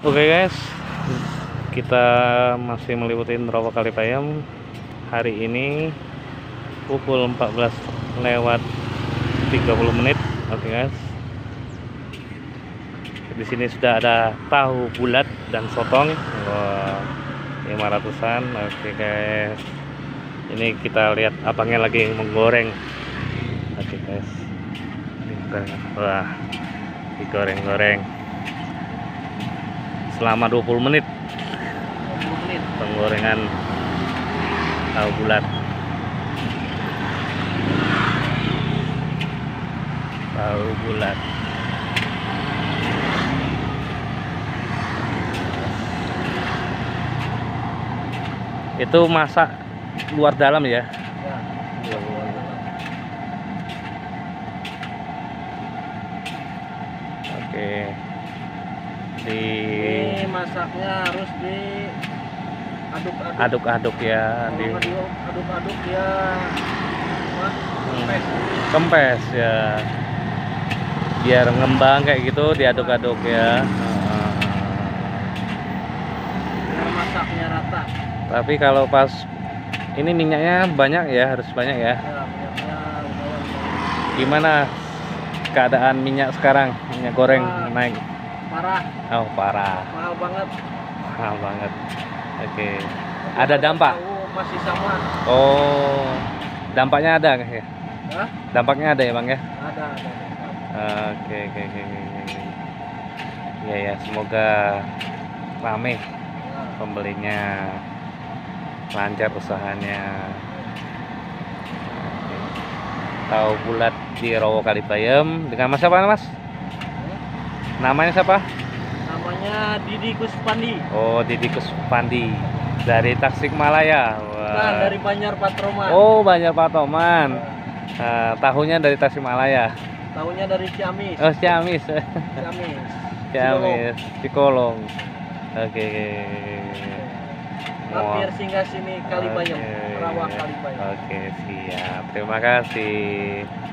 Oke guys, kita masih meliputi Rawa Kalipayam hari ini pukul 14:30. Oke guys, di sini sudah ada tahu bulat dan sotong. Wah, 500-an. Oke guys, ini kita lihat abangnya lagi menggoreng. Oke guys, wah, digoreng-goreng selama 20 menit penggorengan tahu bulat. Itu masak luar dalam ya? Oke. Ini masaknya harus aduk-aduk ya, aduk-aduk ya, kempes ya, biar ngembang kayak gitu, diaduk-aduk ya. Biar masaknya rata. Tapi kalau pas ini minyaknya banyak ya, harus banyak ya. Minyaknya Gimana keadaan minyak sekarang? Minyak goreng naik parah. Oh, parah. Mahal banget. Oke. Ada dampak? Masih sama. Oh, dampaknya ada ya? Hah? Dampaknya ada ya Bang ya? Ada. Oke. Ya, semoga rame pembelinya, lancar usahanya. Oke. Tahu bulat di Rawa Kalipayam dengan Mas siapa Mas? Namanya siapa? Namanya Didi Kuspandi. Oh, Didi Kuspandi dari Tasikmalaya. Bukan, dari Banjar Patroman. Oh, Banjar Patroman. Tahunya dari Tasikmalaya. Tahunya dari Ciamis. Oh, Ciamis. Cikolong. Oke. Hampir singgah sini Kalipayam, Rawa Kalipayam. Oke, siap. Terima kasih.